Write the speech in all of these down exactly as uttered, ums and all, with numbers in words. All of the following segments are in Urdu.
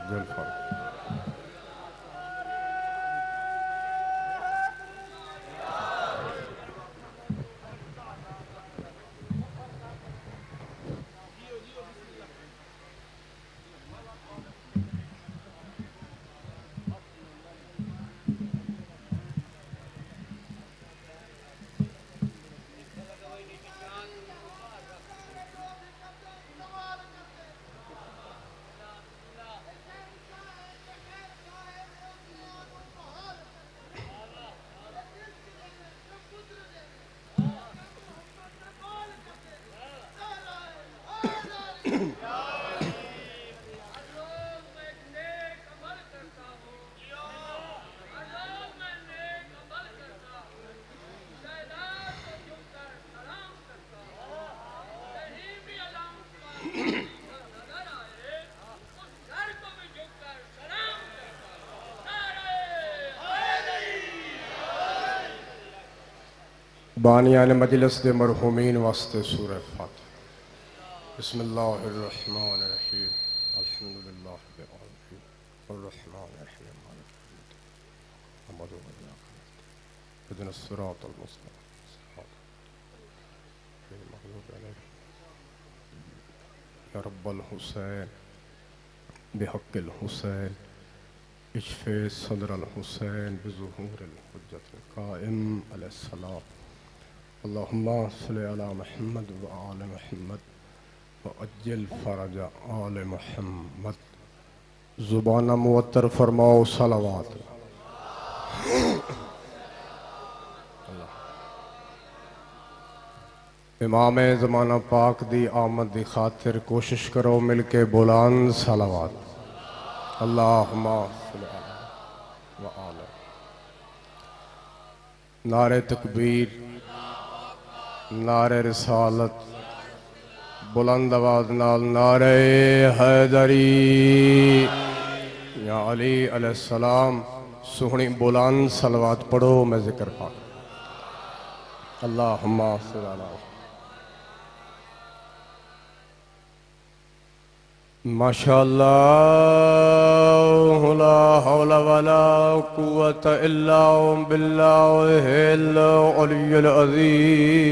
دل فرق بانیان مجلس دے مرحومین واسطے سورہ فاتح بسم اللہ الرحمن الرحیم الحمدللہ رب العالمین الرحمن الرحیم مالک یوم الدین حمد و ایاک اهدنا الصراط المستقیم صراط المغضوب علیہم یا رب الحسین بحق الحسین اشفِ صدر الحسین بظہور الحجت القائم علیہ السلام اللہم صلی علی محمد و آل محمد و اجل فرج آل محمد زبانہ موتر فرماؤ صلوات امام زمانہ پاک دی آمد دی خاطر کوشش کرو مل کے بلند صلوات اللہم صلی علی و آل نعرہ تکبیر نعرہ رسالت بلند آواز نال نعرہ حیدری یا علی علیہ السلام سہنی بلند صلوات پڑھو میں ذکر پاک اللہم صلی اللہ ماشاءاللہ لا حول ولا قوة الا باللہ العلی العظیم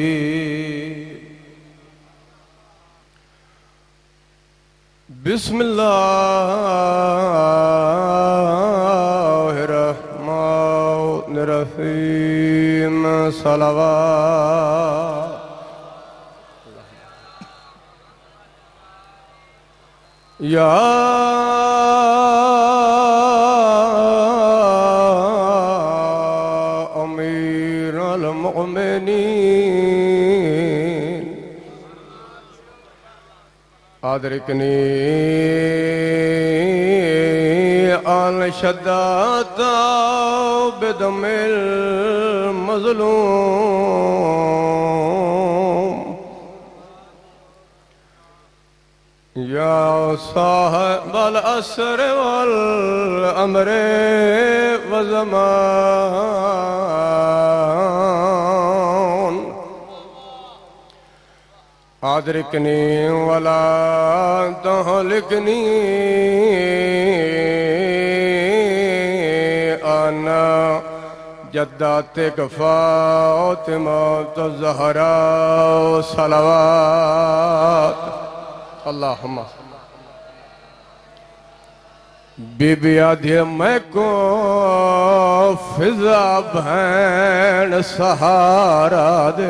بسم اللہ الرحمن الرحیم صلوات یا امیر المؤمنین ادرکنی آن شداد بدم المظلوم یا صاحب العصر والامر والزمان ادرکنی ولا تہلکنی انا جداتک فاطمہ الزہراء صلوات اللہم بی بی آدھی میں کو فضا بہن سہارا دے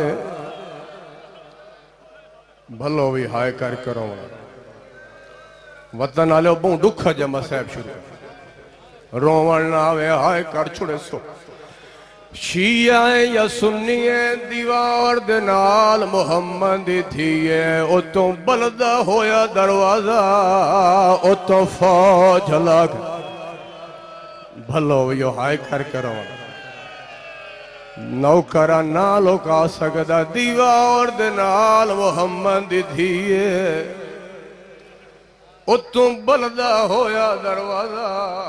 بھلو بھی ہائے کر کروں وطن آلے بہن دکھا جمع صاحب شروع روان ناوے ہائے کر چھوڑے سو شیعہ یا سنیے دیوار دنال محمد تھیے او تو بلدہ ہویا دروازہ او تو فوج لگ بھلو یو ہائے کر کرو نوکرہ نالو کا سکتا دیوار دنال محمد تھیے او تو بلدہ ہویا دروازہ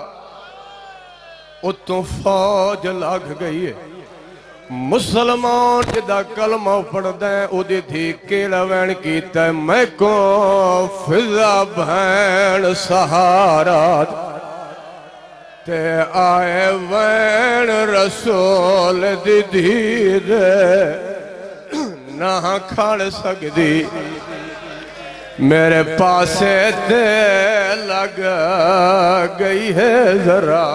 اتوں فوج لگ گئی ہے مسلمان جدہ کلمہ پڑھ دیں او دی تھی کیڑا وین کیتا ہے میں کو فضا بہن سہارا تے آئے وین رسول دی دید نہ کھڑ سکدی میرے پاسے تے لگ گئی ہے ذرا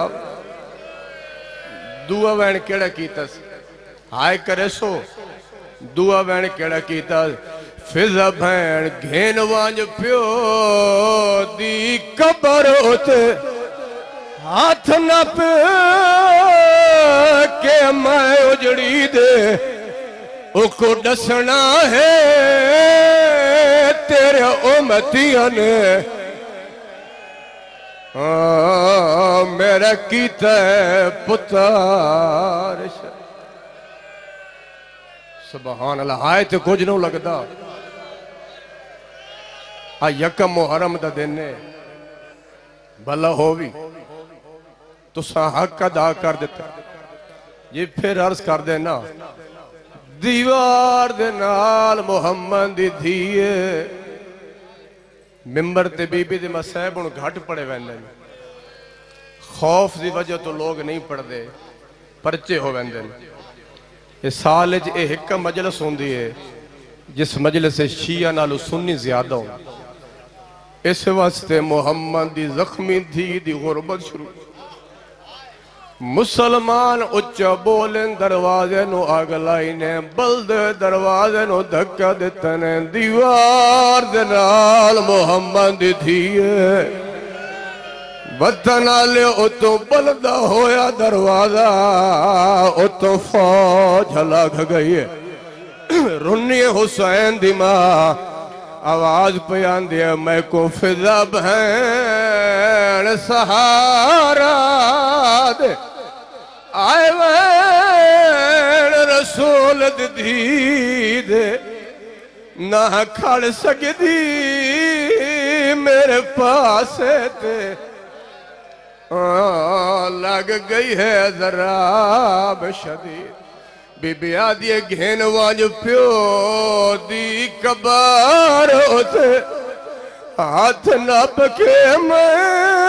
دعا وین کیڑا کیتا ہائے کرے سو دعا وین کیڑا کیتا فضا بھین گھین وانج پیو دی قبر ہوتے ہاتھ نہ پہ کہ میں اجڑی دے او کو ڈسنا ہے تیرے امتیاں نے میرا کیتا ہے پتار سبحان اللہ ہائے تے کچھ نو لگدا آ یکم محرم دا دینے بھلا ہووی تو سا حق ادا کر دیتا یہ پھر عرض کر دینا دیوار دے نال محمد دی دھیے ممبر تے بی بی دے مسائب ان گھٹ پڑے ویندے خوف دی وجہ تو لوگ نہیں پڑھ دے پرچے ہو ویندے یہ سالج اے ہکا مجلس ہوندی ہے جس مجلس شیعہ نالو سنی زیادہ ہوں اس واسطے محمد دی زخمی تھی دی غربت شروع مسلمان اچھا بولیں دروازے نو آگلائینے بلد دروازے نو دھکا دیتنے دیوار دنال محمد دی تھیے وطن آلے اتو بلدہ ہویا دروازہ اتو فوج ہلاک گئی ہے رنی حسین دی ماں آواز پیان دیا میں کو فضا بہن سہارا دے آئے وین رسول دی دے نہ کھڑ سکدی میرے پاس تے لگ گئی ہے ذراب شدید بی بی آدھی گھین وانج پیو دی کبار ہوتے ہاتھ نہ پکے میں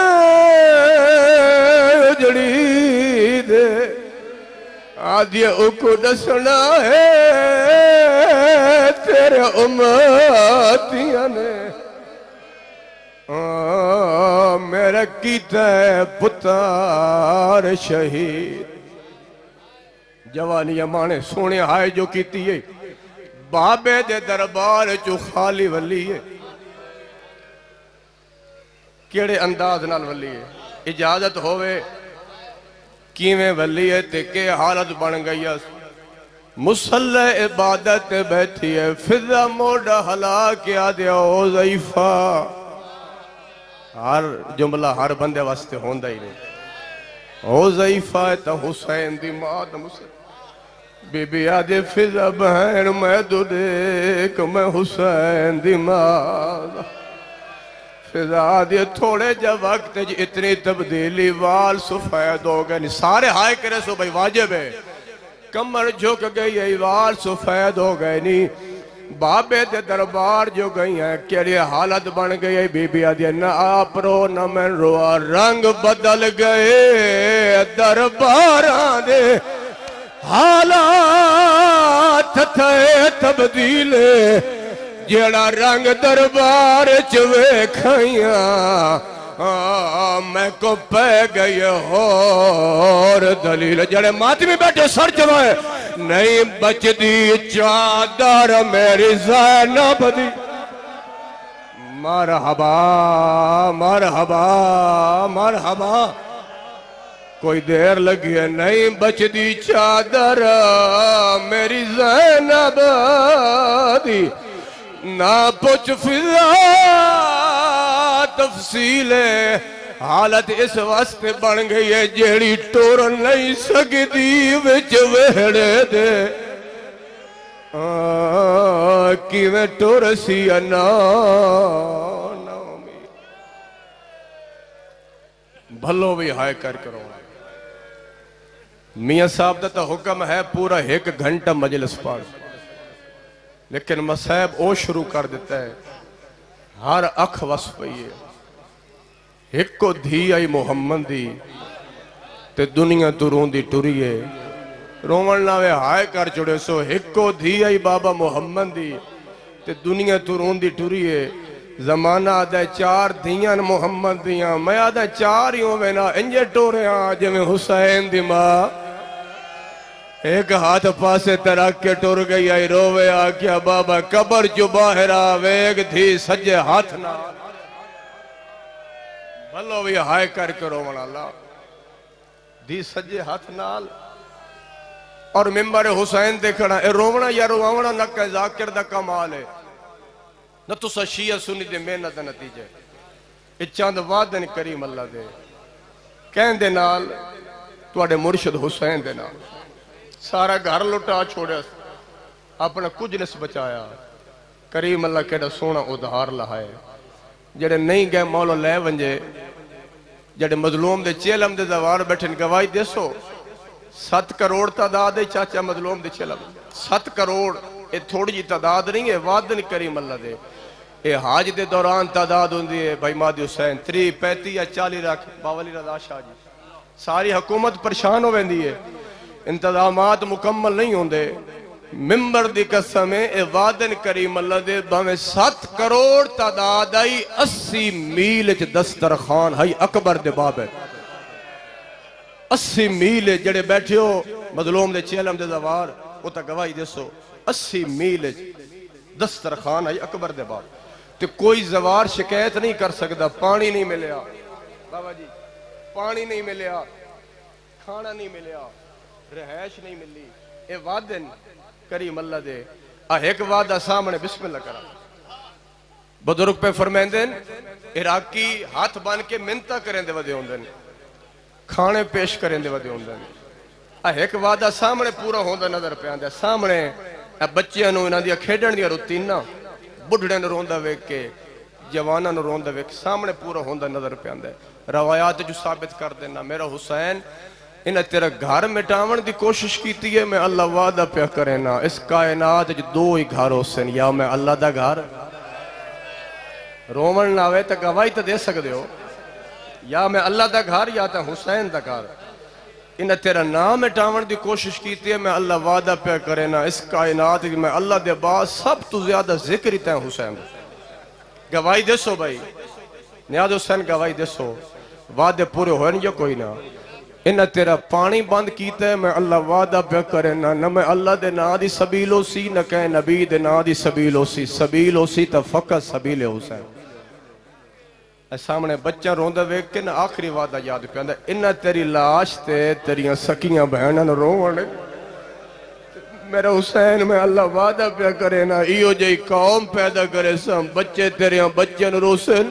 جڑی دے آدھی اکو ڈسنا ہے تیرے امتیاں نے میرا کیتا ہے پتار شہید جوانی امانے سونے آئے جو کیتی ہے بابے دے دربار جو خالی ولی ہے کیڑے انداز نال ولی ہے اجازت ہوئے کیویں ولی ہے تے کے حالت بن گئی ہے مسلح عبادت بیٹھی ہے فضا موڑا ہلا کیا دیا او ضعیفہ ہر جملہ ہر بندے واسطے ہوندہ ہی نہیں او ضعیفہ ہے تا حسین دی مات مسلح بی بی آدھے فضا بہن میں دو دیکھ میں حسین دی مات فضا آدھے تھوڑے جا وقت جی اتنی تبدیلی وال سفید ہو گئے سارے ہائے کرے سو بھائی واجب ہے کمر جھک گئی ہے وال سفید ہو گئے نہیں بابے دے دربار جو گئی ہیں کیڑی حالت بن گئی ہے بی بی آدھی نہ آپ رو نہ میں رو رنگ بدل گئے درباراں دے حالات تھے تبدیلے جیڑا رنگ دربار چوے کھائیاں میں کو پہ گئی اور دلیل جڑے ماتمی بیٹھے سر چوائے نہیں بچ دی چادر میری زینب دی مرحبا مرحبا مرحبا کوئی دیر لگی ہے نہیں بچ دی چادر میری زینب دی نہ پوچھ فضا تفصیل حالت اس واسطے بن گئی ہے جیڑی ٹور نہیں سکتی وچ وہڑے دے کیویں ٹور سی انا بھلو بھی ہائے کر کرو میاں صاحب دا تا حکم ہے پورا ایک گھنٹہ مجلس پاڑ لیکن مسائب او شروع کر دیتا ہے ہر اکھ وصف پئی ہے ایک کو دھی آئی محمد دی تے دنیا تو رون دی ٹوریے رومن ناوے ہائے کر چڑے سو ہکو دھی آئی بابا محمد دی تے دنیا تو رون دی ٹوریے زمانہ آدھا چار دھیاں محمد دیاں میں آدھا چار ہی ہوئے نا انجے ٹورے ہاں جو میں حسین دی ماں ایک ہاتھ پاسے ترک کے ٹور گئی آئی روے آکیا بابا قبر جو باہر آوے ایک دھی سجے ہاتھ نہ بھلو بھی ہائے کر کے رومن اللہ دھی سجے ہاتھ نال اور ممبر حسین دیکھنا اے رومنا یا روانا نکہ ذاکر دا کمال ہے نہ تو سا شیعہ سنی دے محنت نتیجے اے چاند وعدن کریم اللہ دے کہن دے نال تو اڑے مرشد حسین دے نال سارا گھر لٹا چھوڑے اپنا کچھ نس بچایا کریم اللہ کہڑا سونا ادھار لہائے جڑے نہیں گئے مولا لے ونجے جڑے مظلوم دے چیلم دے زوار بیٹھن گواہی دے سو ست کروڑ تعداد ہے چاچا مظلوم دے چیلم ست کروڑ اے تھوڑی جی تعداد نہیں ہے وعدن کریم اللہ دے اے حاج دے دوران تعداد ہوندی ہے بھائی مادی حسین تری پینتی یا چالی رکھ باولی رضا شاہ جی ساری حکومت پریشان ہو ویندی ہے انتظامات مکمل نہیں ہوندے ممبر دی قسم ہے اے وعدن کریم اللہ دے باویں سات کروڑ تعداد آئی اسی میل چ دسترخوان ہائی اکبر دے بابے اسی میل جڑے بیٹھے ہو مظلوم دے چیلم دے زوار وہ تا گواہی دے سو اسی میل دسترخوان ہائی اکبر دے بابے تے کوئی زوار شکایت نہیں کر سکتا پانی نہیں ملیا بابا جی پانی نہیں ملیا کھانا نہیں ملیا رہائش نہیں ملی اے وعدن کریم اللہ دے ایک وعدہ سامنے بسم اللہ کرا بزرگ پہ فرمیندن عراقی ہاتھ بان کے منتہ کریں دے ودے ہوندن کھانے پیش کریں دے ودے ہوندن ایک وعدہ سامنے پورا ہوندہ نظر پہ آندے سامنے بچیاں نو انہاں دیا کھیڑن دیا روتین نا بڑھڑے نو روندہ ویک کے جوانہ نو روندہ ویک سامنے پورا ہوندہ نظر پہ آندے روایات جو ثابت کر دینا میرا حسین انہیں تیرا گھر مٹاون دی کوشش کیتی ہے میں اللہ وعدہ پہ کرے نا اس کائنات جو دو ہی گھر ہو سن یا میں اللہ دا گھر رومن ناوے تا گواہی تا دے سکتے ہو یا میں اللہ دا گھر یا تا حسین دا گھر انہیں تیرا نام مٹاون دی کوشش کیتی ہے میں اللہ وعدہ پہ کرے نا اس کائنات میں اللہ دے بعد سب تو زیادہ ذکر ہی تا حسین گواہی دے سو بھائی نیاز حسین گواہی دے سو وعدے پورے ہوئے نہیں کوئی نہ انہیں تیرا پانی بند کیتا ہے میں اللہ وعدہ پہ کرے نا نہ میں اللہ دے نا دی سبیلو سی نہ کہیں نبی دے نا دی سبیلو سی سبیلو سی تا فقط سبیل حسین اے سامنے بچہ روندہ ویک کے نا آخری وعدہ یاد پہ آندہ انہیں تیری لاش تے تیریاں سکیاں بہنن رونے میرا حسین میں اللہ وعدہ پہ کرے نا ایو جائی قوم پیدا کرے سام بچے تیریاں بچے نو روسن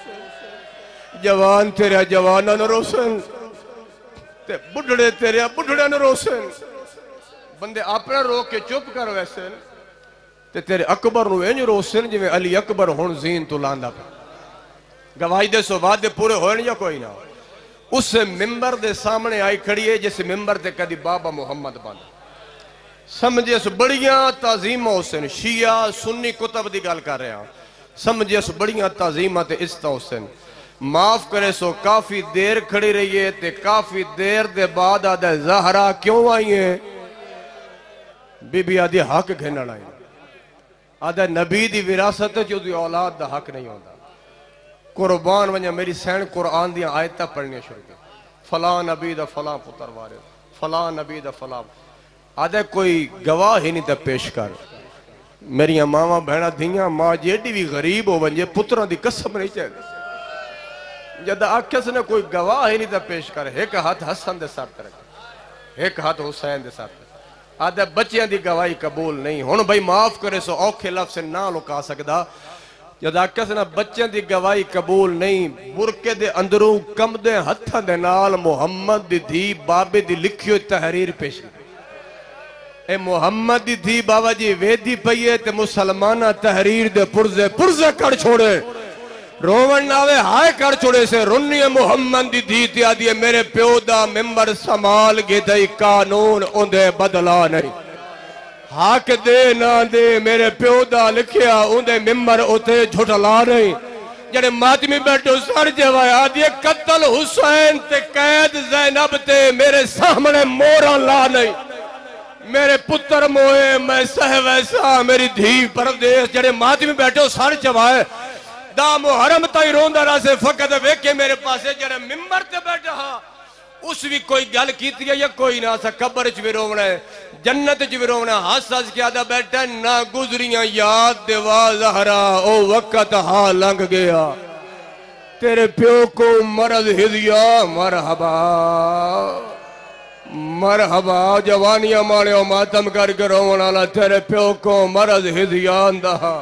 جوان تیرے جوانہ نو روسن تے بڑھڑے تیرے بڑھڑے نو روسن بندے اپنا رو کے چپ کر ویسن تے تیرے اکبر نو اینج روسن جو علی اکبر ہون زین تو لاندہ پہ گواہی دے سو وعدے پورے ہوئے یا کوئی نہ اس ممبر دے سامنے آئی کھڑی ہے جس ممبر دے کدی بابا محمد باندھا سمجھے سو بڑیاں تعظیمہ حسین شیعہ سنی کتب دی گال کر رہے ہیں سمجھے سو بڑیاں تعظیمہ تے استا حسین معاف کرے سو کافی دیر کھڑی رہی ہے تے کافی دیر دے بعد آدھے زہرہ کیوں آئی ہیں بی بی آدھی حق گھنڑ آئی آدھے نبی دی وراثت جو دی اولاد دا حق نہیں ہوندہ قربان ونجا میری سین قرآن دیا آیتہ پڑھنے شروع کے فلاں نبی دا فلاں پتر وارد فلاں نبی دا فلاں آدھے کوئی گواہ ہی نہیں تا پیش کر میری ماما بہنہ دھیاں ماں جیڈی بھی غریب ہو ونجے پتران دی قسم نہیں چاہتے جدہ آکھے سے نے کوئی گواہ ہی نہیں تا پیش کر ایک ہاتھ حسن دے سار ترک ایک ہاتھ حسین دے سار ترک آدھے بچیاں دی گواہی قبول نہیں ہون بھائی معاف کرے سو اوکھے لفظ سے نہ لکا سکدا جد آکھے سے نے بچیاں دی گواہی قبول نہیں برکے دے اندروں کم دے ہتھا دے نال محمد دی دھی بابے دی لکھیو تحریر پیش اے محمد دی دھی بابا جی ویدی پئیے تے مسلمانہ تحریر دے پرزے پرزے کر چھوڑے رومن ناوے ہائے کر چھوڑے سے رنی محمد دی دھی تیا دیئے میرے پیودا ممبر سمال گے دائی قانون اندے بدلا نہیں حق دے نہ دے میرے پیودا لکھیا اندے ممبر اتے جھٹلا نہیں جڑے ماتمی بیٹھو سر جوائے آدھیے قطع قتل حسین تے قید زینب تے میرے سامنے مورا لا نہیں میرے پتر موئے میں سہ ویسا میری دھی پردیس جڑے ماتمی میں بیٹھے ہو سار چوائے دا محرم تائی روندہ رہا سے فقط ویکے میرے پاسے جڑے ممبر تے بیٹھا ہاں اس بھی کوئی گل کیتی ہے یا کوئی نہ سا قبر چ بھی رونا ہے جنت چ بھی رونا ہے ہس ہس کیا دا بیٹھا نہ گزریاں یاد دیوا زہرا او وقت ہاں لنگ گیا تیرے پیو کو مرض ہدیا مرحبا مرحبا جوانیاں مانے او ماتم کر کے رونا لا تیرے پیو کو مرض ہدیا اندہا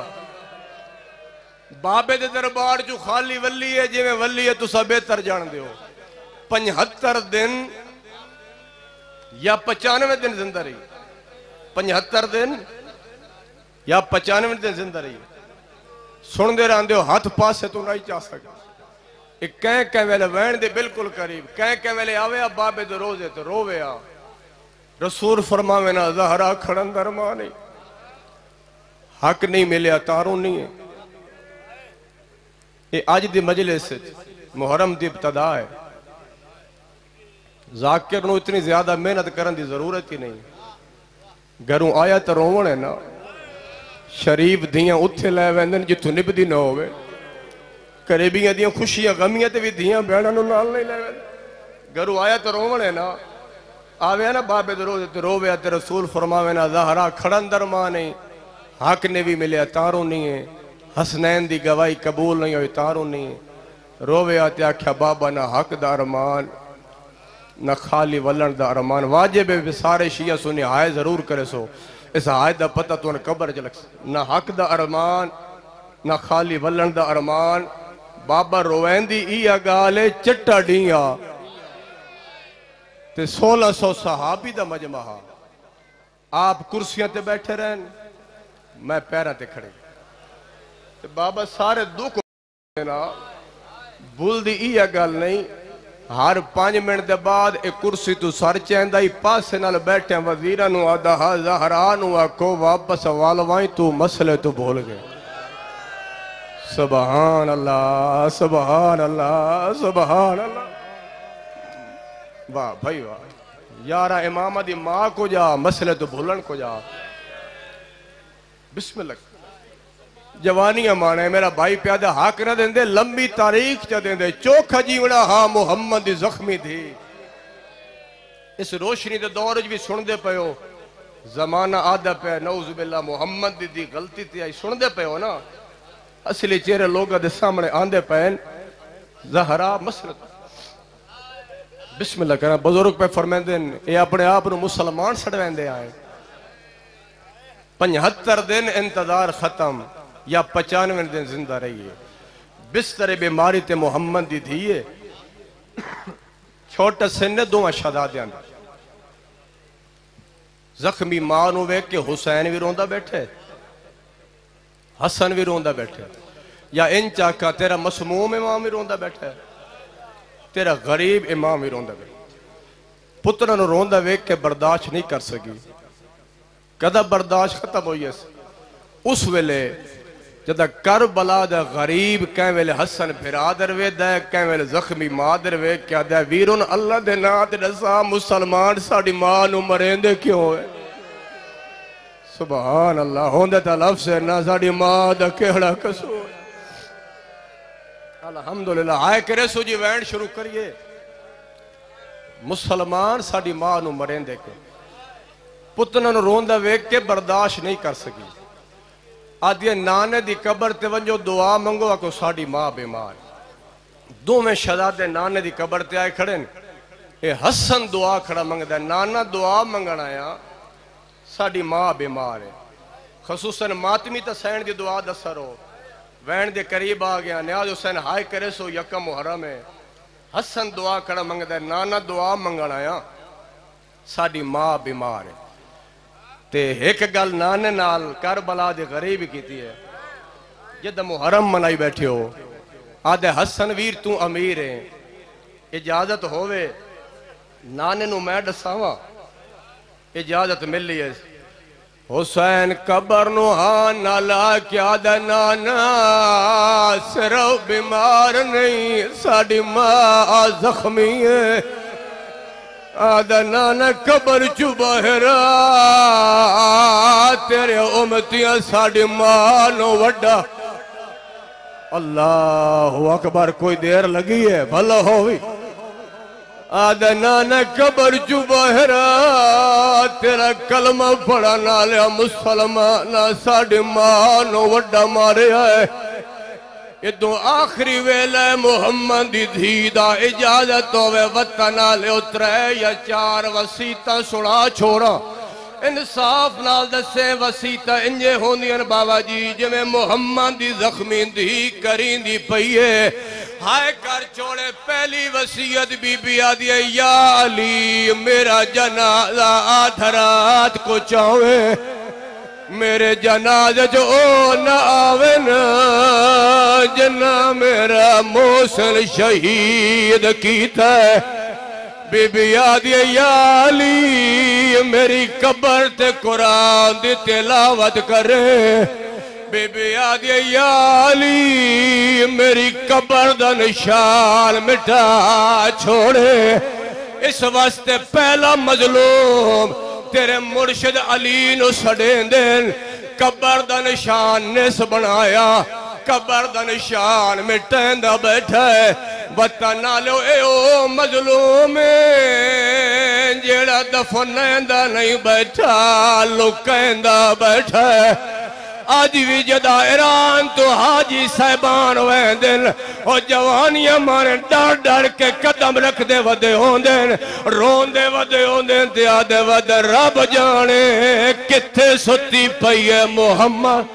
بابے دے دربار جو خالی ولی ہے جی میں ولی ہے تو سب بہتر جان دے ہو پنجہتر دن یا پچانوے دن زندہ رہی پنجہتر دن یا پچانوے دن زندہ رہی سن دے رہاں دے ہو ہاتھ پاس سے تو نہیں چاہ سکتا ایک کہیں کہیں ویلے وین دے بالکل قریب کہیں کہیں ویلے آوے آپ بابے دے روزے تو رووے آ رسول فرماوے نا زہرہ کھڑن درمانی حق نہیں ملے اتاروں نہیں ہے یہ آج دی مجلس محرم دی ابتدا ہے ذاکر نو اتنی زیادہ محنت کرن دی ضرورت ہی نہیں گھروں آیا تو روون ہے نا شریف دیاں اتھے لے ویندن جتو نب دی نہ ہوئے قریبیاں دیاں خوشیاں غمیاں تے بھی دیاں بیڑا نو نال نہیں لے ویندن گھروں آیا تو روون ہے نا آوے نا بابے دے روزے تے رووے تے رسول فرماوے نا زہرہ کھڑن درمانے حق نے بھی ملے اتاروں نہیں ہے حسنین دی گواہی قبول نہیں ہوئی اتاروں نہیں ہے رووے آتے آکھیا بابا نہ حق دا ارمان نہ خالی ولن دا ارمان واجب ہے سارے شیعہ سنی ہائے ضرور کرے سو اس ہائے دا پتہ تو نے قبر چلک نہ حق دا ارمان نہ خالی ولن دا ارمان بابا روین دی ای اگالے چٹا ڈیاں تے سولہ سو صحابی دا مجمعہ آپ کرسیاں تے بیٹھے رہن میں پیرہ تے کھڑے تے بابا سارے دکھ نا بول دی ای اگال نہیں ہر پانچ منٹ دے بعد ایک کرسی تو سر چیندہ ہی پاسے نال بیٹھے ہیں وزیرانو آدھا زہرانو آکو واپس والوائیں تو مسئلے تو بھول گئے سبحان اللہ سبحان اللہ سبحان اللہ واہ بھائی واہ یارہ امامہ دی ماں کو جا مسئلے تو بھولن کو جا بسم اللہ جوانیاں مانے میرا بھائی پیادہ حق نہ دیں دے لمبی تاریخ چا دیں دے چوکھا جیونا ہاں محمد دی زخمی تھی اس روشنی دے دورج بھی سن دے پہ ہو زمانہ آدھا پہ نعوذ باللہ محمد دی دی غلطی تھی آئی سن دے پہ ہو نا اصلی چہرے لوگا دے سامنے آندے پہن زہرہ مسلط بسم اللہ کرنا بزرگ پہ فرمین دن اے اپنے آپ نو مسلمان سڑوین دے آئے پنجہتر دن انتظار ختم یا پچانوے دن زندہ رہی ہے بستر بیماری تے محمد دی دھیئے چھوٹا سننے دو اشہدادیاں زخمی مانو وے کہ حسین بھی روندہ بیٹھے حسن بھی روندہ بیٹھے یا ان چاکا تیرا مسموم امام بھی روندہ بیٹھے تیرا غریب امام بھی روندہ بیٹھے پترن روندہ وے کہ برداشت نہیں کر سکی کدھا برداشت ختم ہوئی ہے اس ویلے جدہ کربلا دا غریب کہیں ویلے حسن بھرادر وے دے کہیں ویلے زخمی مادر وے کیا دے ویرون اللہ دے نات رضا مسلمان ساڑی ماں نو مرندے کیوں ہے سبحان اللہ ہوندے تا لفظ ہے نا ساڑی ماں دا کہڑا کسو ہے الحمدللہ آئے کرے سو جی وینڈ شروع کریے مسلمان ساڑی ماں نو مرندے کیوں پتنہ نو روندہ ویک کے برداشت نہیں کر سکی آدھے نانے دی قبر تے ونجو دعا منگو آکو ساڑی ماں بیمار دو میں شہزادے نانے دی قبر تے آئے کھڑے اے حسن دعا کھڑا منگ دے نانا دعا منگنا آیا ساڑی ماں بیمار ہے خصوصاً ماتمی تا سین دی دعا دسر ہو وین دے قریب آگیا نیاز حسین ہائے کرے سو یکا محرم ہے حسن دعا کھڑا منگ دے نانا دعا منگنا آیا ساڑی ماں بیمار ہے تے ایک گل نانے نال کربلا دے غریب کیتی ہے جدہ محرم منائی بیٹھے ہو آدھے حسن ویر تو امیر ہیں اجازت ہوئے نانے نو میں ڈساواں اجازت مل لی ہے حسین قبر نو ہاں نالا کیا دنانا صرف بیمار نہیں ساڑی ماں زخمی ہے آدنانا قبر چو بہرا تیرے امتیاں ساڑی ماں نو وڈا اللہ اکبر کوئی دیر لگی ہے بھلا ہوئی آدنانا قبر چو بہرا تیرا کلمہ پڑھا نالیا مسلمانہ ساڑی مانو وڈا مارے آئے یہ دو آخری ویلہ محمد دھی دا اجازت ہوئے وطنہ لے اترے یا چار وسیطہ سڑا چھوڑا انصاف نال دسے وسیطہ انجے ہوندین بابا جی جمیں محمد دی زخمی دی کرین دی پئیے ہائے کر چھوڑے پہلی وسیعت بی بی آدھے یا علی میرا جنازہ آدھرات کو چاہوے میرے جنازہ جو نہ آوے نا جنہ میرا موسل شہید کیتا ہے بی بی آدھے یا علی میری قبر تے قرآن دی تلاوت کرے بی بی آدھے یا علی میری قبر دا نشان مٹا چھوڑے اس واسطے پہلا مظلوم تیرے مرشد علی نو سڑیں دین قبر دا نشان نس بنایا قبر دا نشان مٹین دا بیٹھا ہے بطنا لو اے او مظلوم جیڑا دفنین دا نہیں بیٹھا لکین دا بیٹھا ہے آج بھی جدا ایران تو حاجی صاحبان ہوئے دن اور جوانیاں مارے ڈر ڈر کے قدم رکھ دے ودے ہوں دن رون دے ودے ہوں دن دیا دے ودے رب جانے کتے ستی پئیے محمد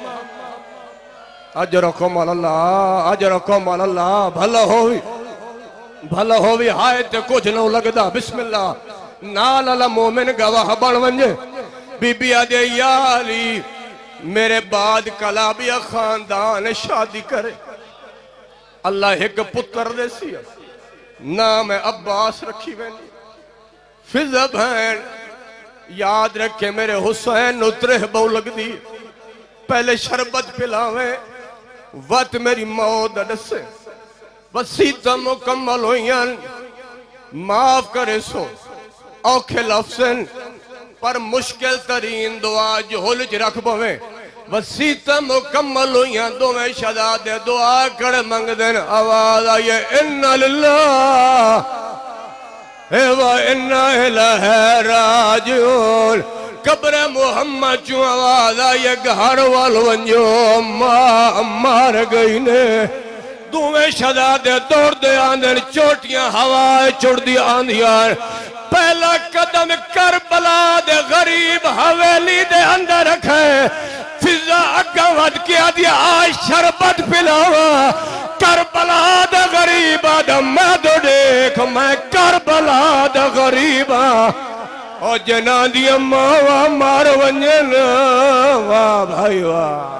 اجرکم اللہ اجرکم اللہ بھلا ہوئی بھلا ہوئی ہائے تے کچھ نہ لگدا بسم اللہ نال اللہ مومن گواہ بن ونجے بی بی آدھے یا علی میرے بعد کلابیہ خاندان شادی کرے اللہ ایک پتر دے سی نام عباس رکھی وینی فضا بہن یاد رکھے میرے حسین نترہ بہو لگ دی پہلے شربت پلاویں وقت میری موت ڈسے وسیطہ مکمل ہوئیاں معاف کرے سو اوکھے لفظن پر مشکل ترین دعا جو ہلج رکھ بویں وسیطہ مکمل ہوئیاں دو میں شہداد دعا کڑ منگ دین آواز آئیے انہا للہ ایوہ انہا الہ راجعون قبر محمد چون آواز آئیے گھر والونجو ماں مار گئی نے دو میں شہداد دوڑ دے آندھن چوٹیاں ہوائے چڑ دی آندھیاں پہلا قدم کربلا دے غریب حویلی دے اندر رکھے فضا اگا ود کیا دیا آج شربت پلاوا کربلا دے غریب آدم میں دو دیکھ میں کربلا دے غریب اور جنا دیا ماوا مار ونجن واہ بھائی واہ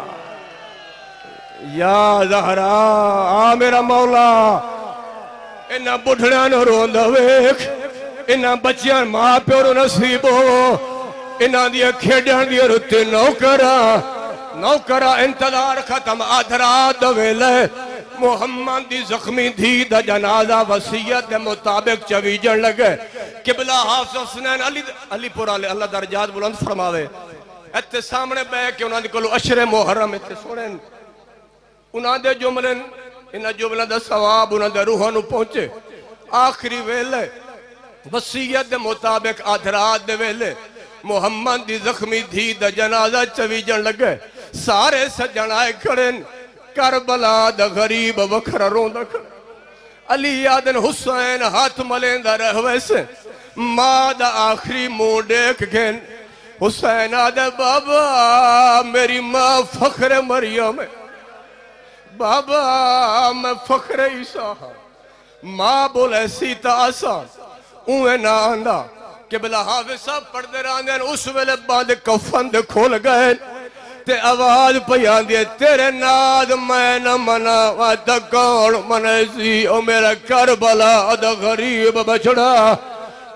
یا زہرا آ میرا مولا انہا بڑھڑان روندہ ویکھ انہاں بچیاں ماں پیورو نصیب ہو انہاں دیا کھیڑیاں دیا رتے نوکرہ نوکرہ انتظار ختم آدھرات دویلے محمد دی زخمی دھی دا جنازہ وسیعت دے مطابق چویجن لگے قبلہ حافظ حسنین علی علی پورا لے اللہ درجات بلند فرماوے اتے سامنے بے کہ انہاں دے کلو عشر محرم اتے سوڑن انہاں دے جملن انہاں جملن دا ثواب انہاں دے روحانو پہنچے آخری ویلے وسیعت دے مطابق آدھرات دے ویلے محمد دی زخمی دھی دا جنازہ چویجن لگے سارے سجن آئے کھڑن کربلا دا غریب وکھر رون دا کھڑن علی یادن حسین ہاتھ ملین دا رہوے سے ماں دا آخری موں دیکھ گھن حسین آدھے بابا میری ماں فخر مریم ہے بابا میں فخر عیسیٰ ماں بولے سیتا آسان اوہ نہ آندہ کہ بلا حافظ صاحب پڑھ دے راندین اس ویلے بعد کفن دے کھول گئے تے آواز پیان دیے تیرے ناد میں نہ منا وعدہ کون منیسی او میرا کربلا دا غریب بچڑا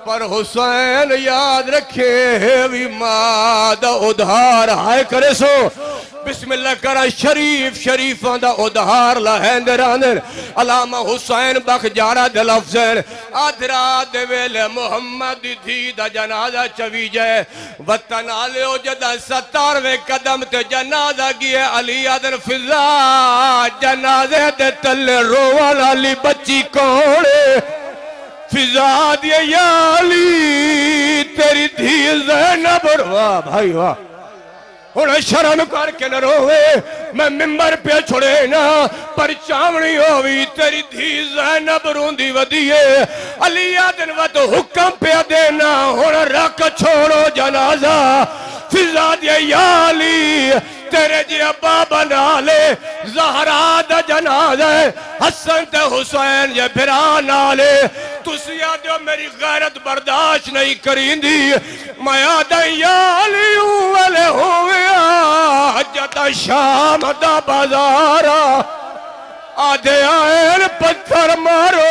پر حسین یاد رکھے بھی ماں دا ادھار ہائے کرے سو بسم اللہ کرا شریف شریفان دا ادھار لہندر آندر علامہ حسین بخ جارہ دے لفظر آدھرا دے ویلے محمد تھی دا جنازہ چوی جائے وطن آلے ہو جدہ ستاروے قدم تے جنازہ گئے علی آدھر فضا جنازے دے تلے روال علی بچی کوڑے فضا دیا یا علی تیری دھی زینب واہ بھائی واہ انہیں شرم کر کے نہ روے میں ممبر پہ چھوڑے نا پر چاونی ہوئی تیری دھی زینب روندی ودیے علی آدن و تو حکم پہ دینا انہیں رکھ چھوڑو جنازہ فضا دیا یا علی تیرے جی ابا بنا لے زہرا دا جنازہ حسن تے حسین جے بھرا نالے تُسی آدھو میری غیرت برداشت نہیں کریں دی میں آدھا یا علی والے ہویا جتا شام دا بازارا آدھے آئین پتھر مارو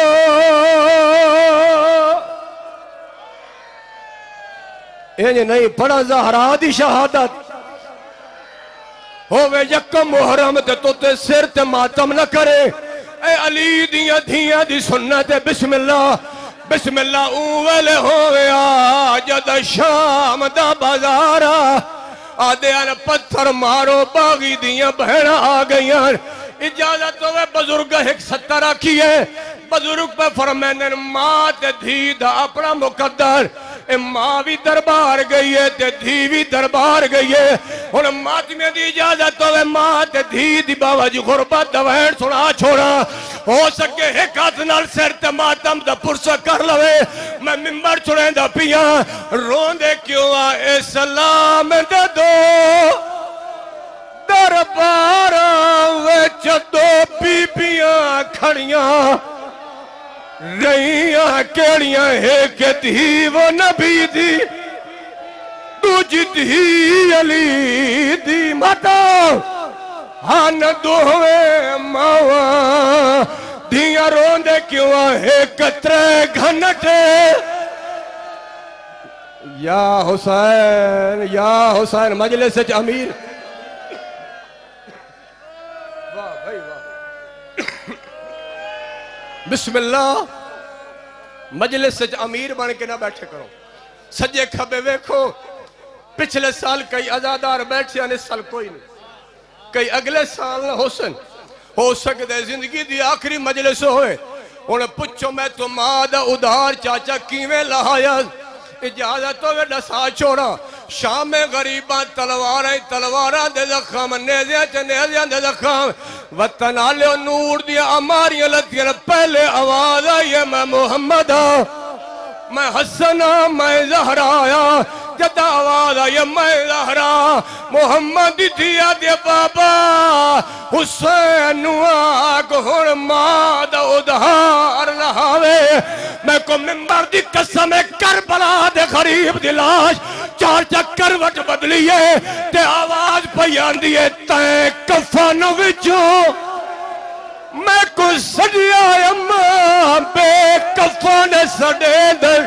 یہ نہیں پڑا زہرا دی شہادت ہووے یکم محرم تے تو تے سر تے ماتم نہ کرے اے علی دیاں دھیاں دی سنت بسم اللہ بسم اللہ اوولے ہووے آجد شام دا بازارا آدھے آن پتھر مارو باغی دیاں بہنہ آگئیاں اجازت ہوئے بزرگ ایک ستر آکی ہے بزرگ پہ فرمینن ماں تے دھی دا اپنا مقدر اے ماں بھی دربار گئی ہے تے دھی بھی دربار گئی ہے انہوں ماتمیں دی اجازت ہوئے ماں تے دھی دی باوجی غربت دوہین سنا چھوڑا ہو سکے ایک ہاتھ نال سر تے ماتم دا پرسہ کر لوے میں ممبر چھوڑیں دا پیاں رون دے کیوں آئے سلام دے دو دربارا ویچ دو بی بیاں کھڑیاں رہیاں کیڑیاں ہے کہ دھی وہ نبی دی تجھ دھی علی دی ماتا ہاں دوہے ماں دھیاں روندے کیوں ہے کترے گھنٹے یا حسین یا حسین مجلس امیر بسم اللہ مجلس امیر بن کے نہ بیٹھے کرو سجے کھبے ویکھو پچھلے سال کئی ازادار بیٹھے ہیں اس سال کوئی نہیں کئی اگلے سال نہ حسن ہو سکتے زندگی دی آخری مجلس ہوئے انہیں پچھو میں تو مادہ ادھار چاچا کیویں لہایا اجازت ہوئے ڈسا چھوڑا شام غریباں تلواریں تلواراں دے زخم نیزیاں چا نیزیاں دے زخم وطن آلے و نور دیا اماریاں لتیاں پہلے آواز آئیے میں محمد میں حسن میں زہرا آیا جدا آواز آئیے میں زہرا محمد دیا دیا بابا حسین آگ ہن مادہ ادھار لہاوے میں کو ممبر دی قسم کربلا دے غریب دی لاش چار چکر وٹ بدلیے تے آواز پیان دیئے تے کفن وچوں میں کو سڑیا اماں بے کفن سڑے در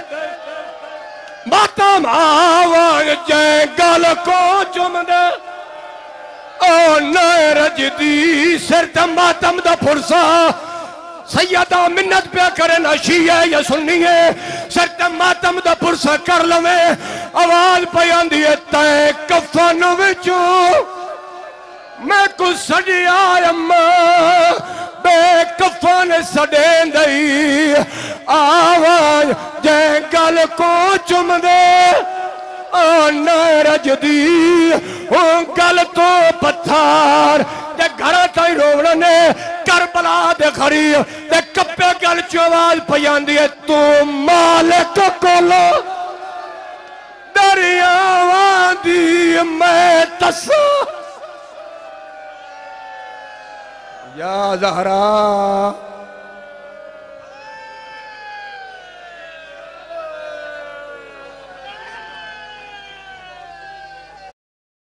ماتم آوان جائیں گل کو چم دے او نائے رجدی سرت ماتم دا پرسا سیدہ منت پہ کرے نہ شیعہ یا سنی ہے سرت ماتم دا پرسا کر لوے آواز پیان دیئے تے کفن وچوں میں کو سڑی آئیم بے کفن سڑین دئی آواز جائیں گل کو چم دے آنا رجدی ہوں گل تو پتھار دے گھرہ تائی روڑا نے کربلا دے خری دے کپے گل چواز پیان دیئے تو مالک کولو دریاوان دی میں تسا یا زہرا